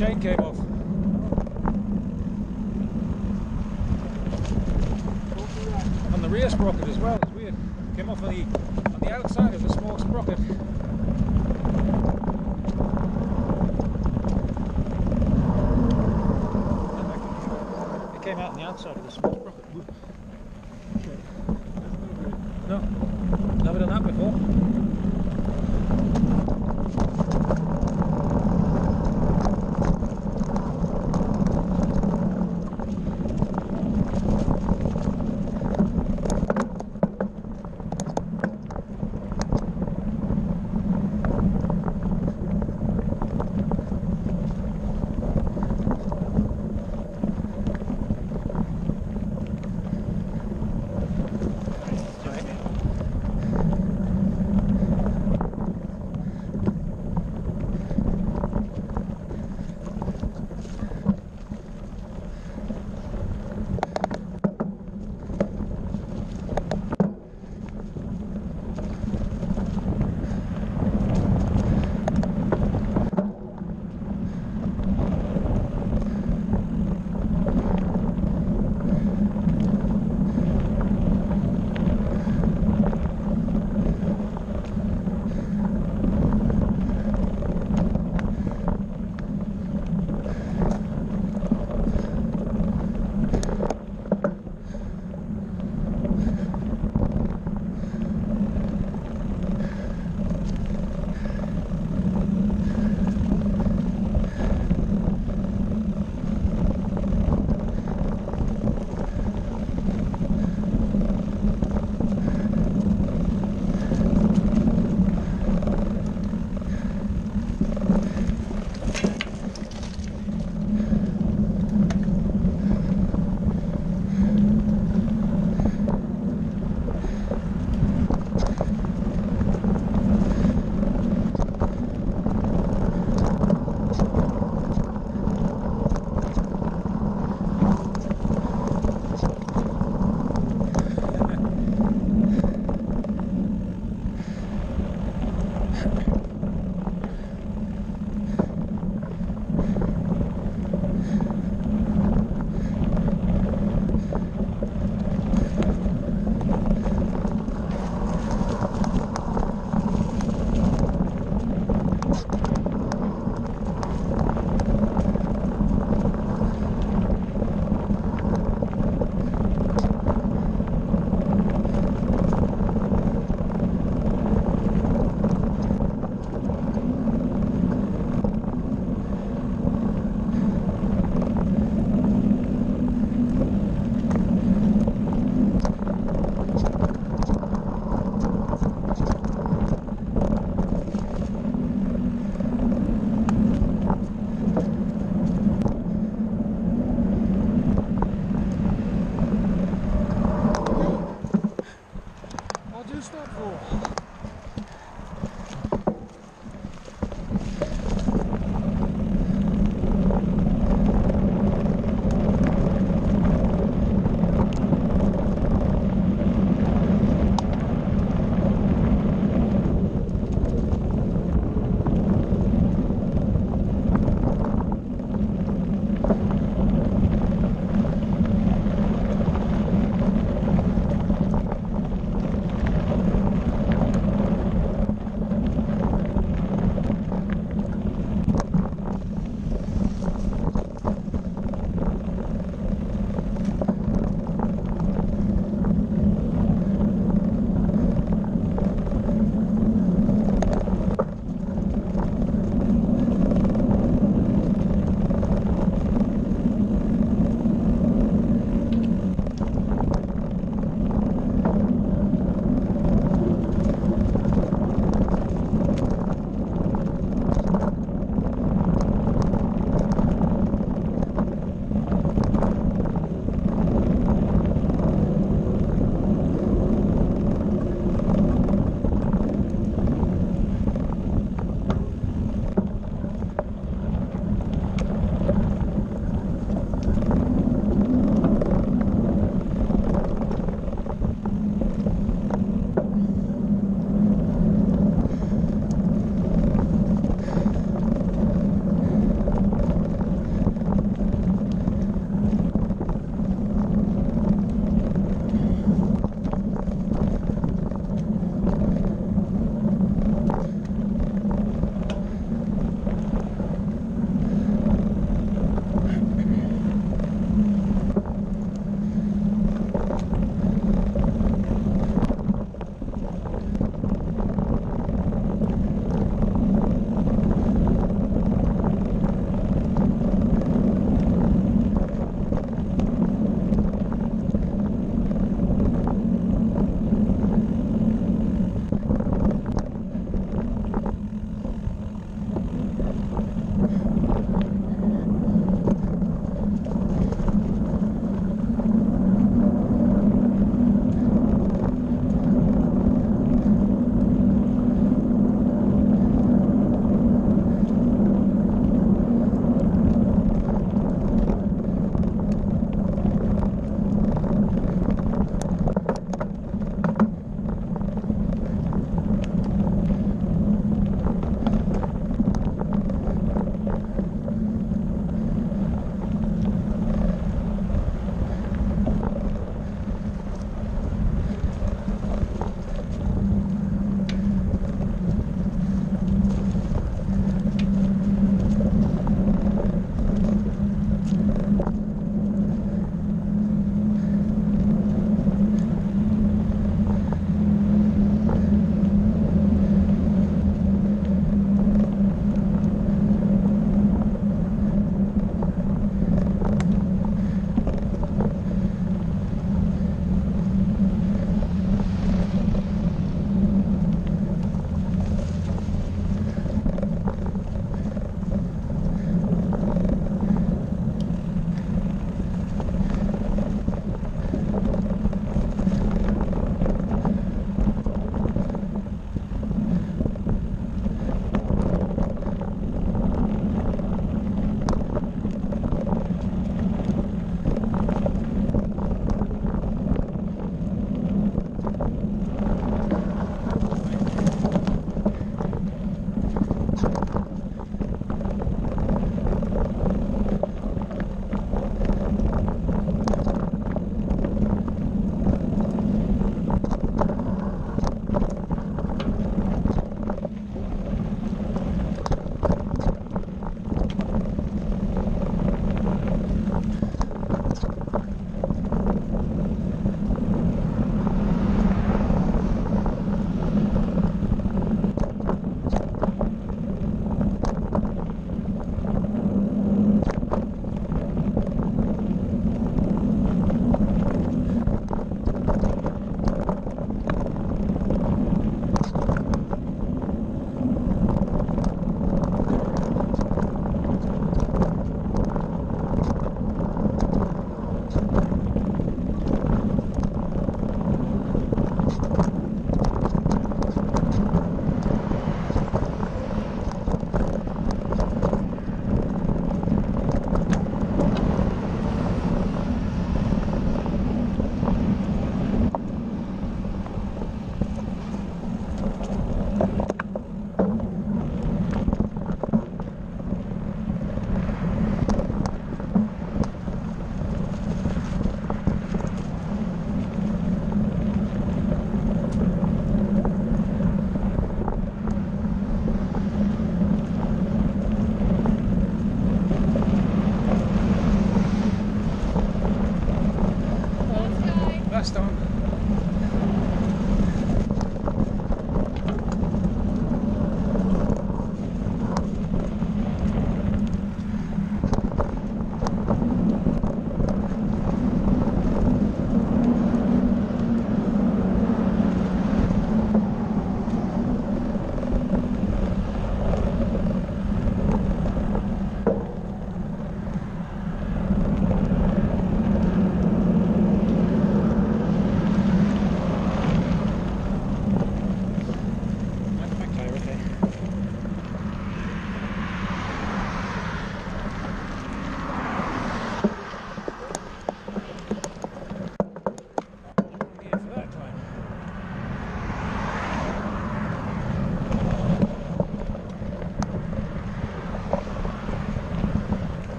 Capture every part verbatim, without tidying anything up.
chain came off. On the rear sprocket as well, it's weird. It came off on the, on the outside of the small sprocket. It came out on the outside of the small sprocket. No, never done that before.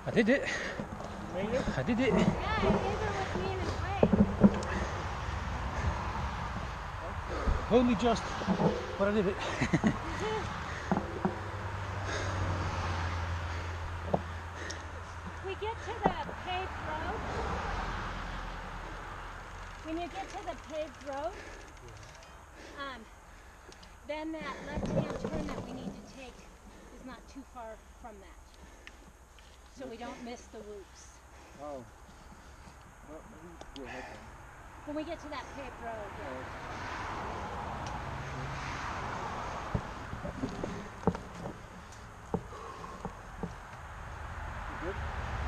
I did it. Made it? I did it. Yeah, I did it with me in a way. Only just, but I did it. We get to the paved road. When you get to the paved road, um, then that left-hand turn that we need to take is not too far from that. So we don't miss the whoops. Oh. Well, maybe go ahead then. When we get to that paved road, yeah. You good?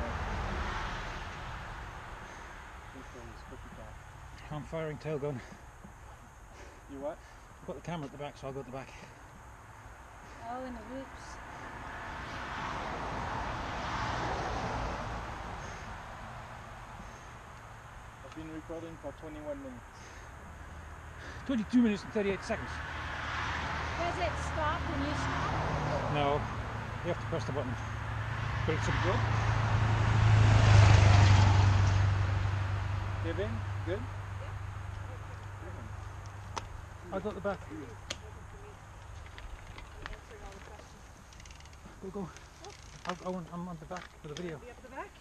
This one's fifty back. I'm firing tail gun. You what? I've got the camera at the back, so I'll go at the back. Oh, and the whoops. I've been recording for twenty-one minutes. twenty-two minutes and thirty-eight seconds. Does it stop when you stop? No, you have to press the button. But it's a good. Kevin, good? I'll go at the back. Go, go. I'll go on, I'm on the back for the video. Be up the back?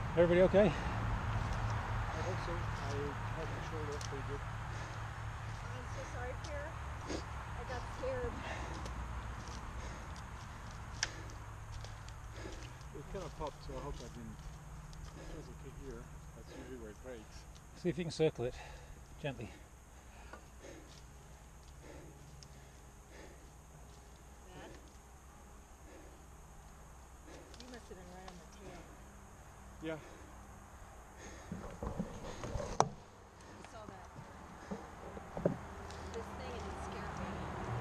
Everybody okay? I hope so. I had my shoulder up pretty good. I'm so sorry, Pierre. I got scared. It kind of popped, so I hope I didn't. It was okay here. That's usually where it breaks. See if you can circle it gently. Bad? You must have been right on the tail. Yeah. I saw that. This thing and it scared me.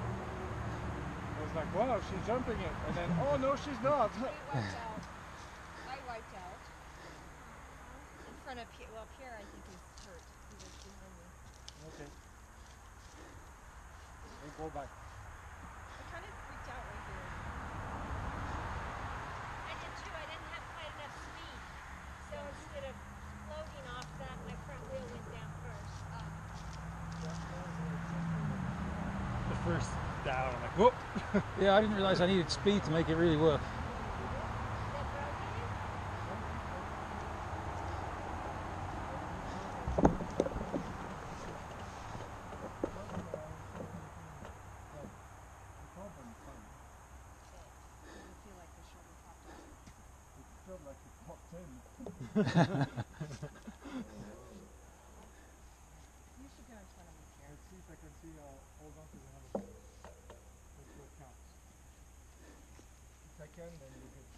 I was like, wow, she's jumping it. And then, oh no, she's not. We wiped out. I wiped out. In front of Pierre. Well, Pierre, I think, is hurt. He was behind me. Okay. We'll go back. I kind of freaked out right here. I did too. I didn't have quite enough speed. So instead of floating off that, my front wheel went down first. The first down, I'm like, whoop! Yeah, I didn't realize I needed speed to make it really work. You should go in front of me, Pierre. Let's see if I can see. I'll hold on to the handle. That's what counts. If I can, then we're good.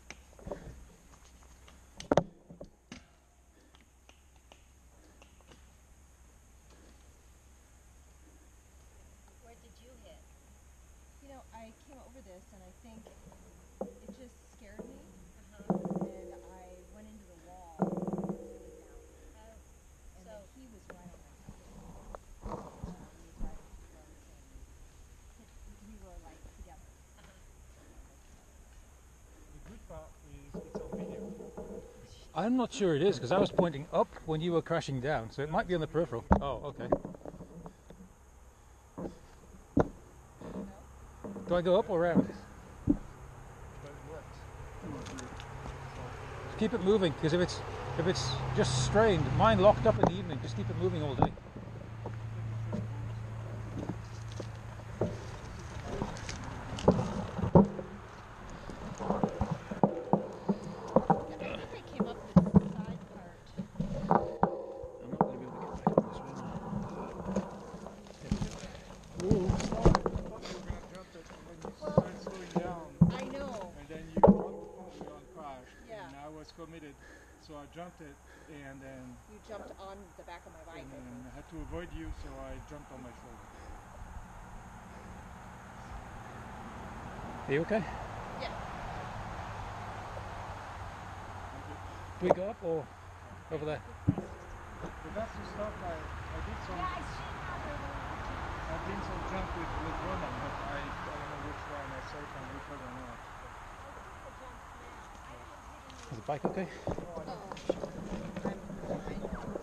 Where did you hit? You know, I came over this and I think it just scared me. Uh-huh. And I went into the wall and slid down. Oh, And so then he was right on my top. Um, he was right close and hit, we were like together. The good part is it's on video. I'm not sure it is because I was pointing up when you were crashing down, so it might be on the peripheral. Oh, okay. Do I go up or around? But it worked. Just keep it moving because if it's if it's just strained, mine locked up in the evening. Just keep it moving all day. Yeah, I think I came up this side part. I'm not going to be able to get back on this one. Ooh, I thought you were going to jump it when you started slowing down. I know. And then you dropped the phone wheel and crashed. Yeah. And I was committed. So I jumped it and then, You jumped on the back of my bike. and I then think. I had to avoid you, so I jumped on my shoulder. Are you okay? Yeah. I'm good. Do we go up or over there? But that's the stuff I, I did some, yeah, I see how they're I did some jump with, with Ronan, but I, I don't know which one I saw it on record or not. Is the bike okay? Oh, sure. I'm fine.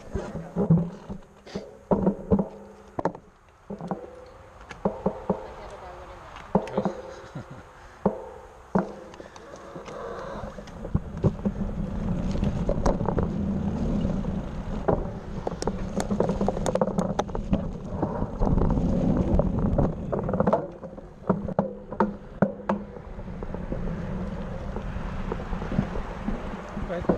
My handlebar went in there. Oh. Okay.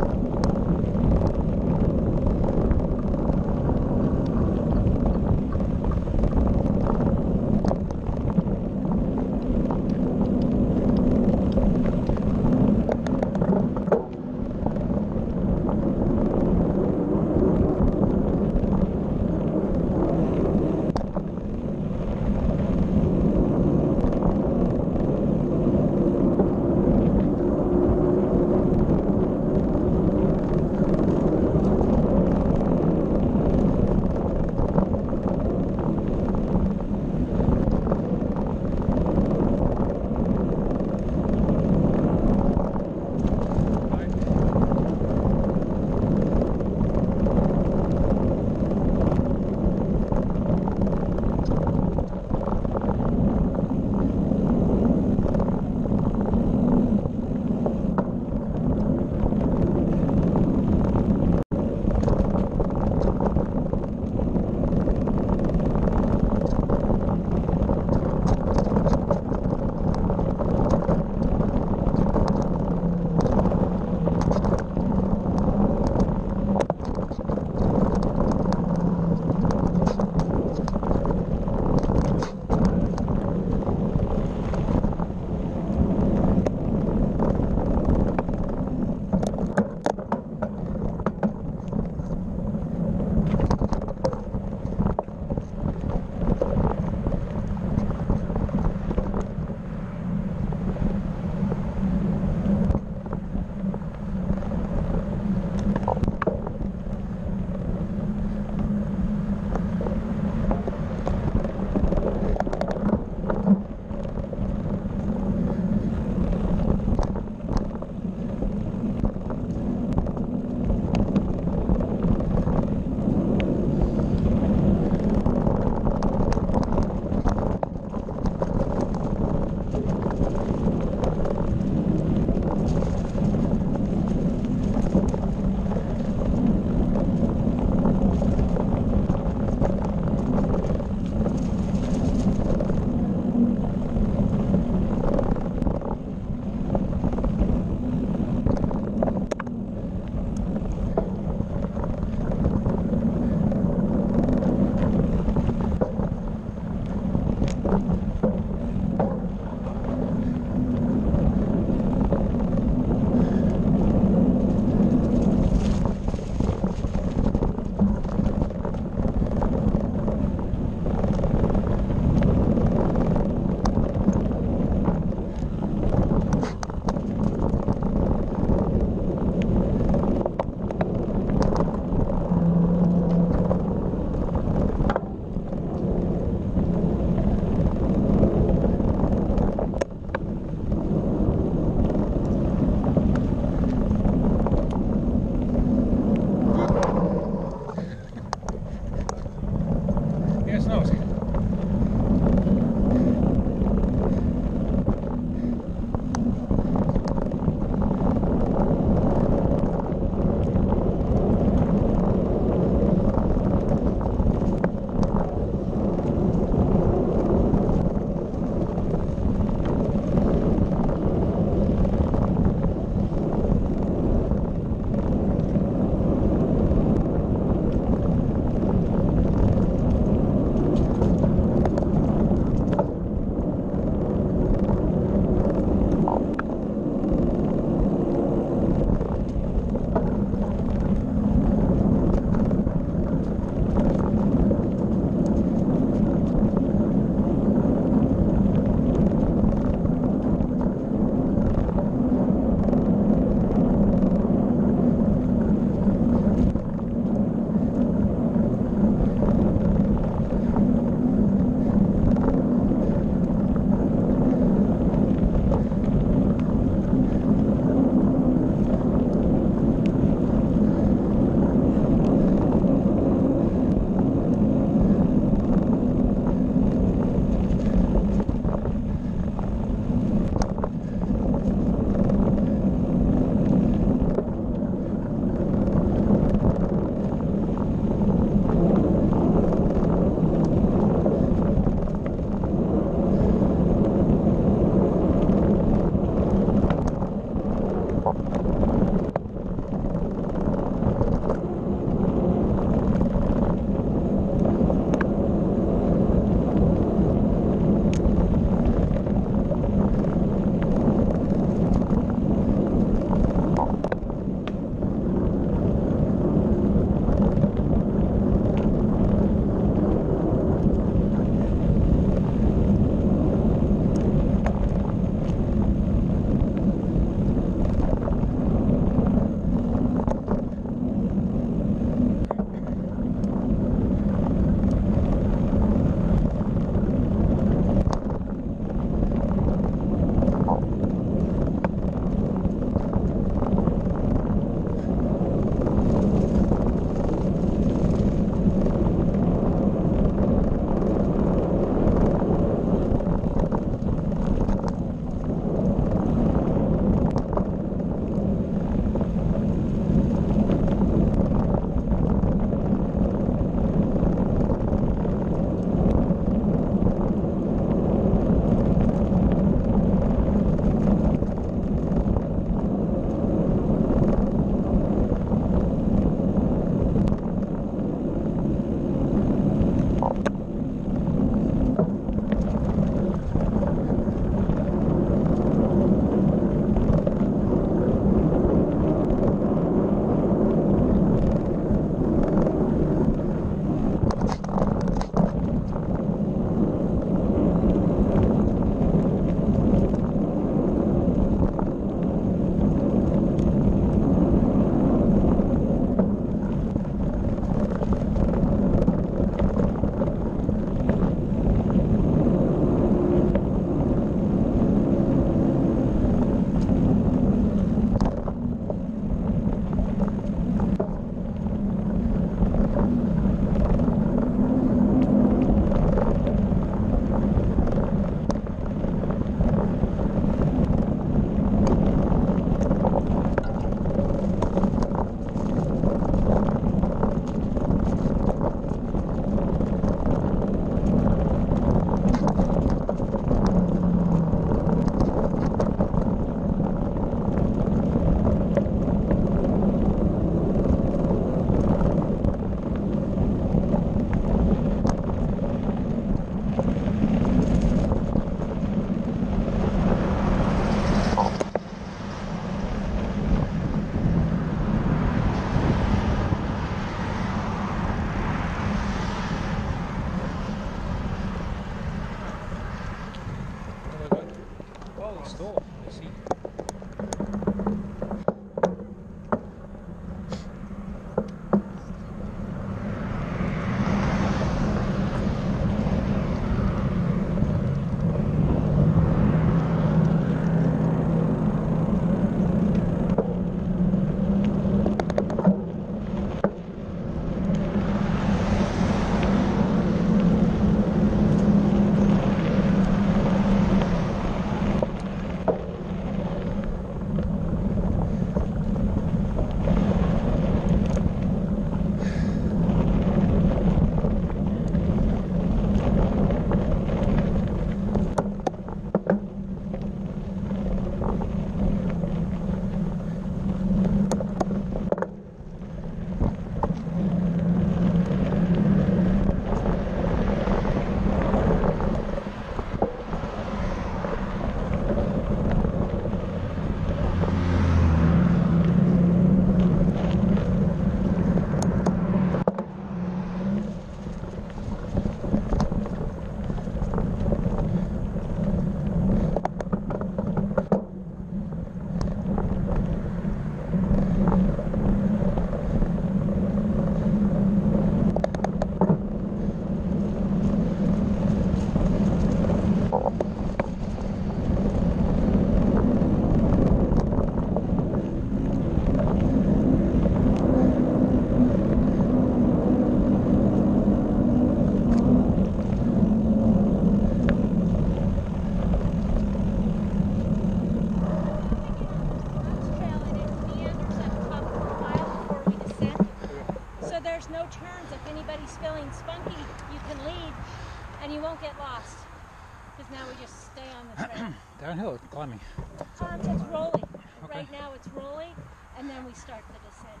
no turns. If anybody's feeling spunky, you can leave and you won't get lost. Because now we just stay on the trail. Downhill or climbing? Um, it's rolling. Okay. Right now it's rolling, and then we start the descent.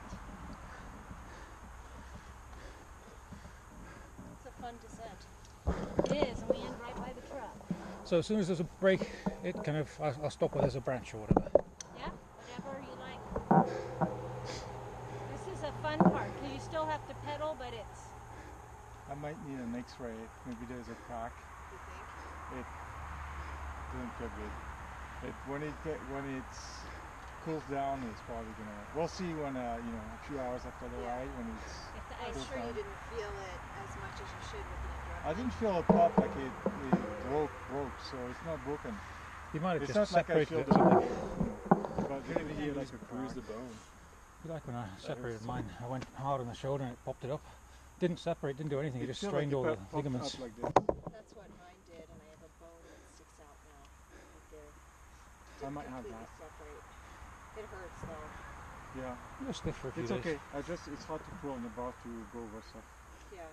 It's a fun descent. It is, and we end right by the truck. So as soon as there's a break, it kind of, I'll, I'll stop where there's a branch or whatever. Yeah, whatever you like. This is a fun part, because you still have to pedal, but it's... I might need an X-ray. Maybe there's a crack. You think? It doesn't feel good. It, when it get, when it's cools down, it's probably gonna. We'll see when uh, you know, a few hours after the Yeah. ride when it's. If the I'm ice sure you didn't feel it as much as you should with the adrenaline. I didn't feel a pop like it, it broke, broke, so it's not broken. You might have It's just not like I separated feel it. the. Something. But You're gonna hear maybe like it's a bruise the bone. Like when I separated mine, I went hard on the shoulder and it popped it up. Didn't separate, didn't do anything, it, It just feels strained like all it the popped ligaments. up like this. That's what mine did, and I have a bone that sticks out now, right there. I Didn't might have completely that. separate. It hurts though. Yeah, It was stiff for a few it's days. okay. I just it's hard to pull on the bar to go over stuff. Yeah.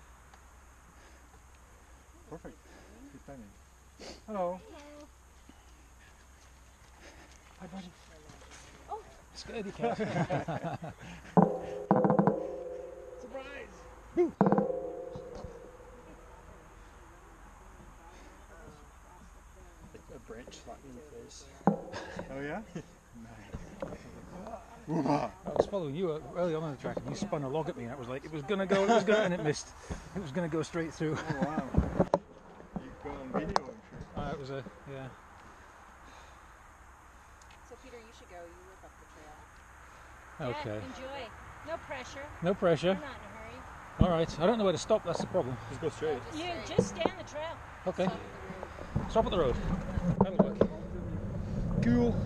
Perfect. Good timing. Hello. Hi, buddy. Scaredy cat. Surprise! A branch slapped me in the face. Oh yeah? Nice. Whoa. I was following you early on in the track and you spun a log at me and it was like, it was gonna go, it was gonna, and it missed. It was gonna go straight through. Oh wow. You got on video, I'm sure. Uh, it was a, yeah. So Peter, you should go. You live up the trail. Okay. Yeah, enjoy. No pressure. No We're pressure. not in a hurry. Alright, I don't know where to stop, that's the problem. Just go straight. Just You straight. just stay on the trail. Okay, Stop at the road. stop at the road. That'll work. Cool.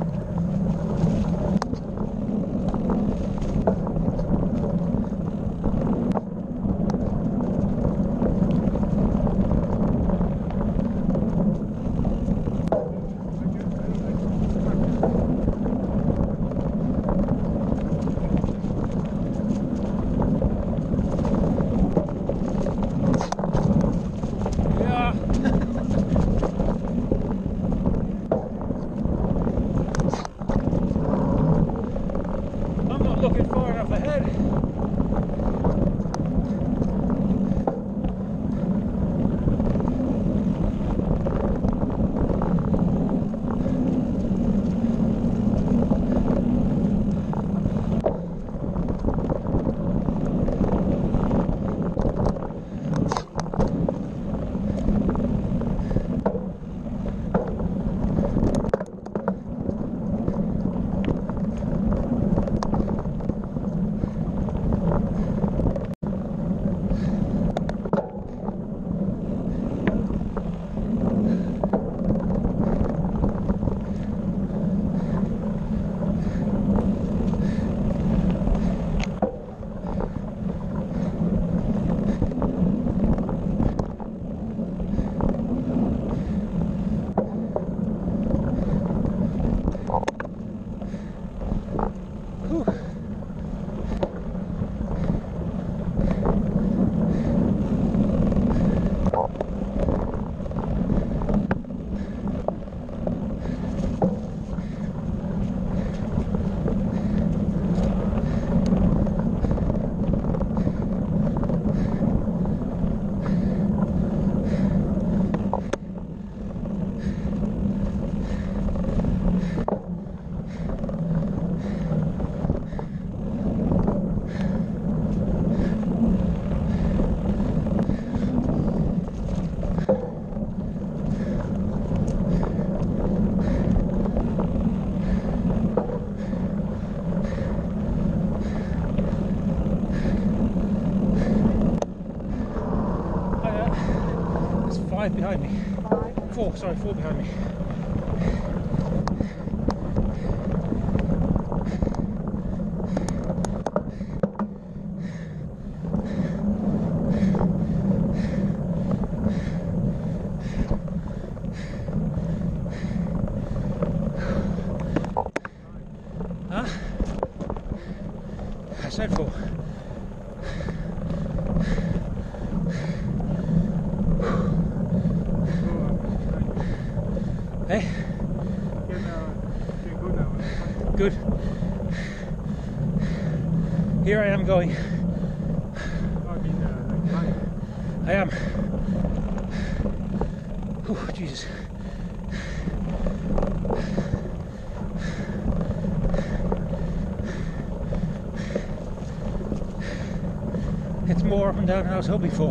Yeah. I'm not looking far enough ahead. Whew. There's five behind me. Four, sorry, four behind me. Huh? I said four. Hey? Can, uh, can go now. Good. Here I am going. Oh, I mean, uh, like fine. I am. Oh, Jesus. It's more up and down than I was hoping for.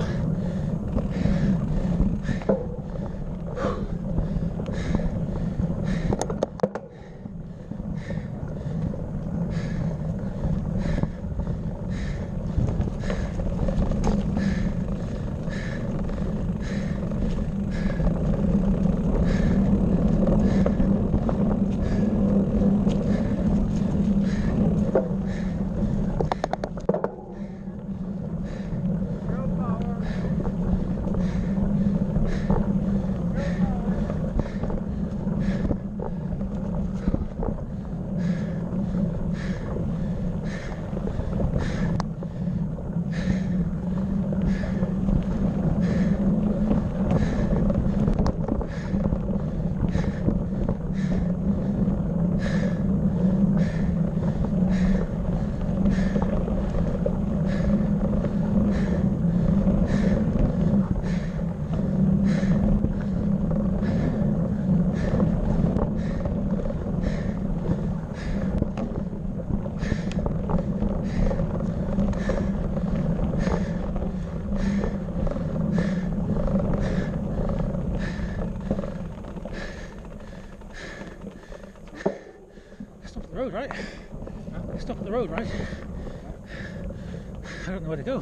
Road, right? Stop at the road, right? I don't know where to go.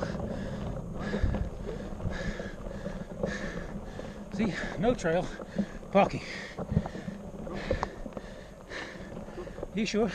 See, no trail, parking. You sure?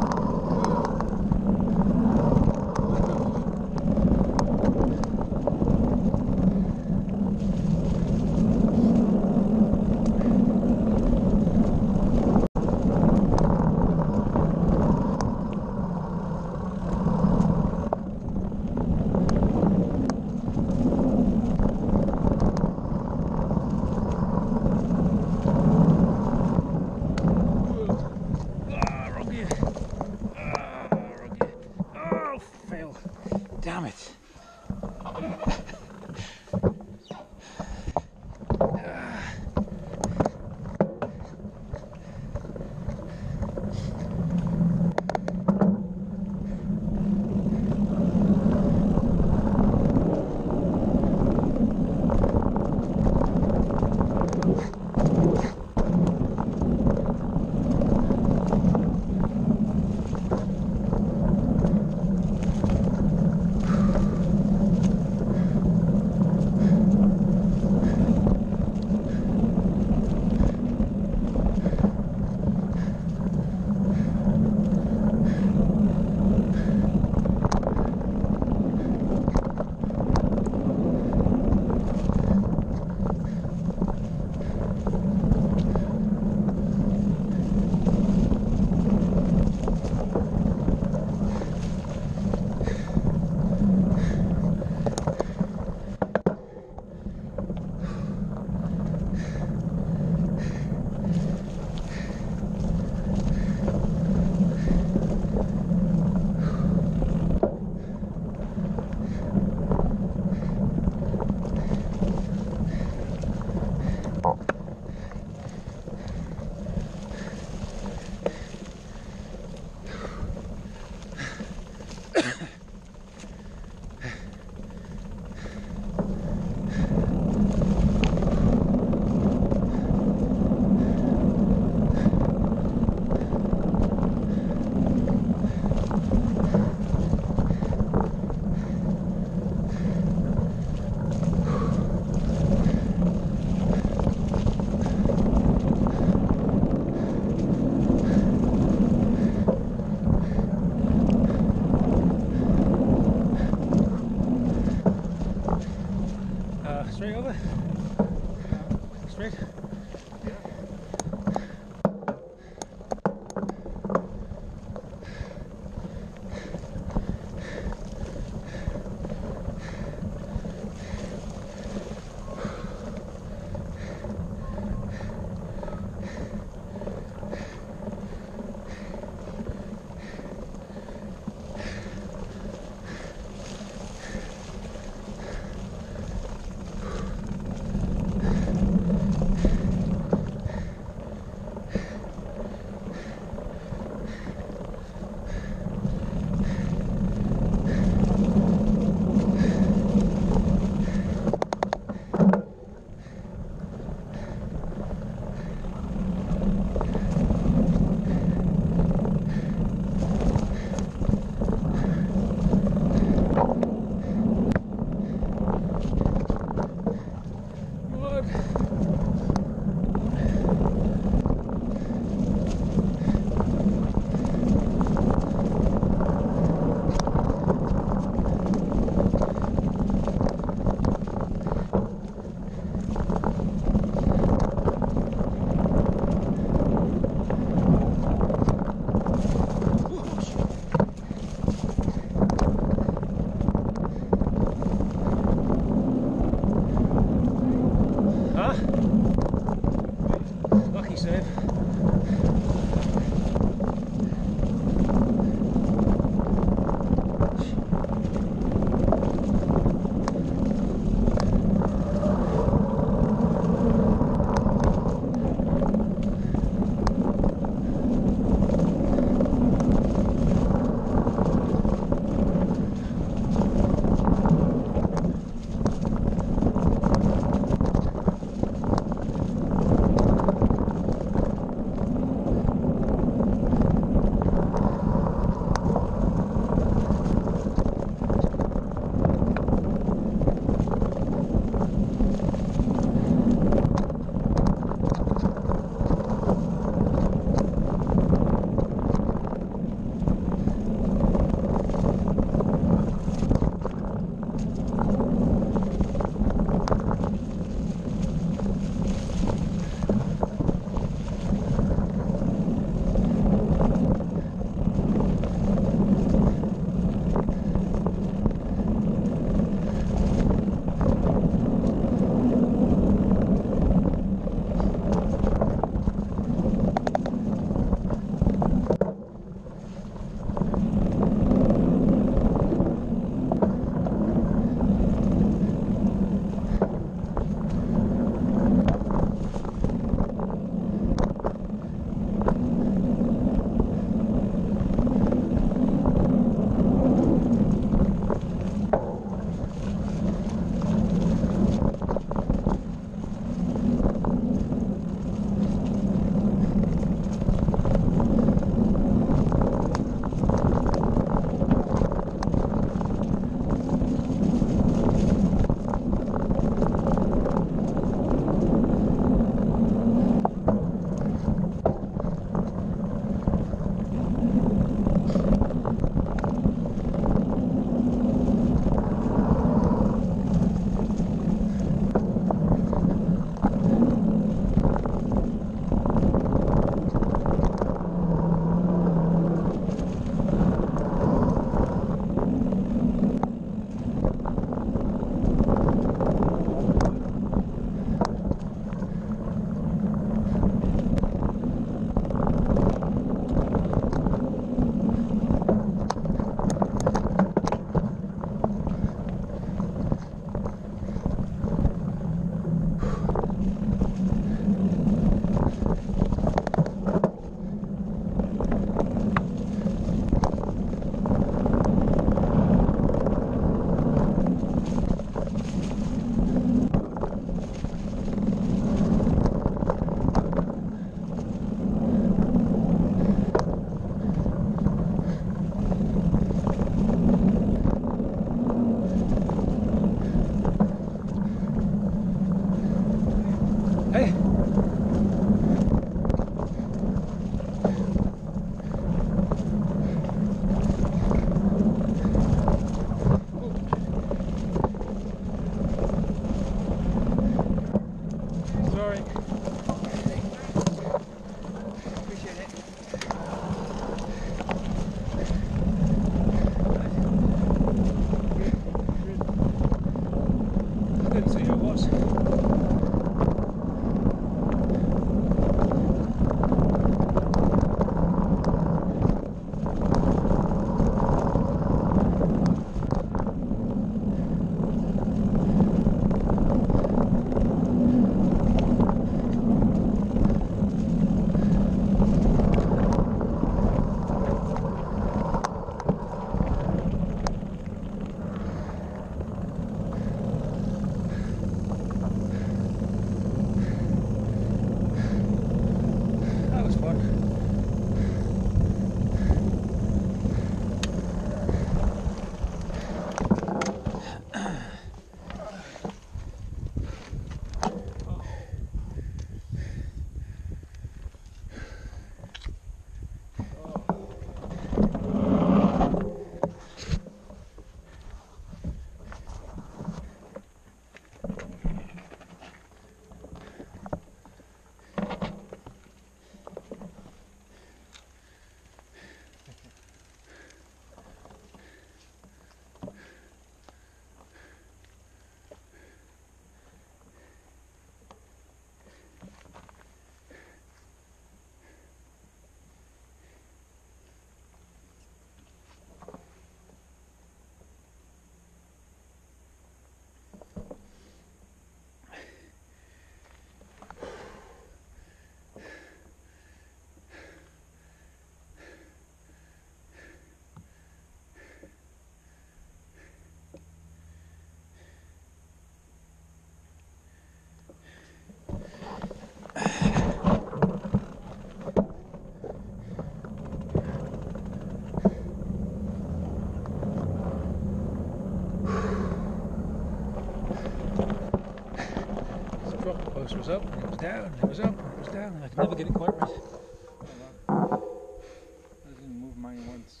was up, and it was down, and it was up, and it was down, and I could never get it quite right. Oh, wow. I didn't move mine once.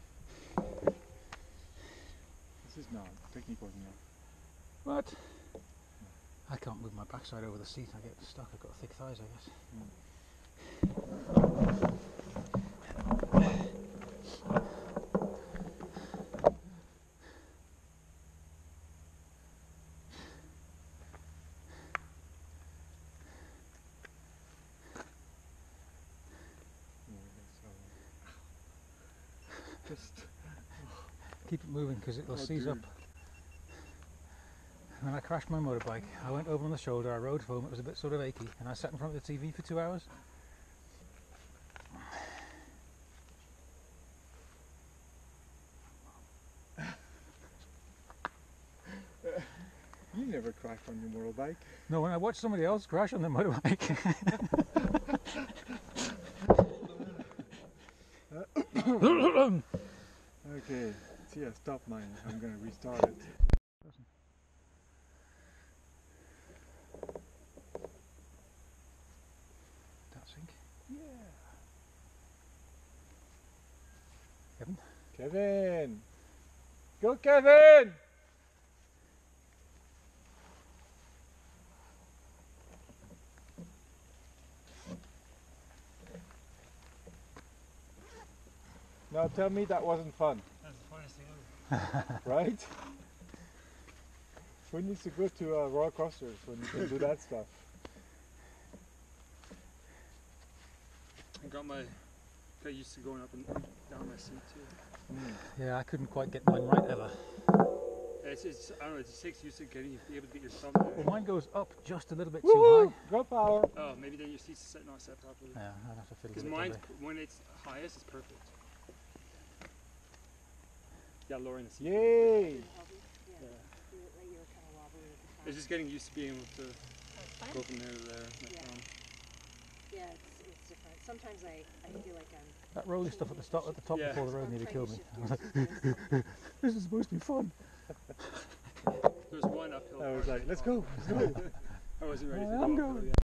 This is not technical enough. What? I can't move my backside over the seat. I get stuck. I've got thick thighs, I guess. Mm. Just Keep it moving because it'll Oh, seize dude. up. And then I crashed my motorbike. I went over on the shoulder, I rode home, it was a bit sort of achy, and I sat in front of the T V for two hours. you never crashed on your motorbike. No, when I watched somebody else crash on their motorbike. Okay, see, I stopped mine. I'm gonna restart it. Don't sink. Yeah. Kevin? Kevin! Go, Kevin! Now tell me that wasn't fun. That's the funniest thing ever. Right? Who needs to go to uh, roller coasters when you can do that stuff? I got my got used to going up and down my seat too. Mm. Yeah, I couldn't quite get mine right ever. It's, it's I don't know. It just takes used to getting you be able to get your thumb there. Well, mine goes up just a little bit Woohoo! too Go power! Oh, maybe then your seat's set, not set properly. high. Yeah, I'd have to fiddle Because with it. mine's probably. when it's highest, it's perfect. Yeah, lowering the seat. Yay! Yeah. It's just getting used to being able to That's go fun. from there to there. My Yeah. thumb. Yeah, it's, it's different. Sometimes I, I feel like I'm... That rolly stuff at the stop at the top Yeah. before the road I'm nearly trying killed to me. shift I was like, gears to do this. this is supposed to be fun. There's one uphill. I was part like, at the let's top. go, let's go. I wasn't ready I to am go uphill going. yet.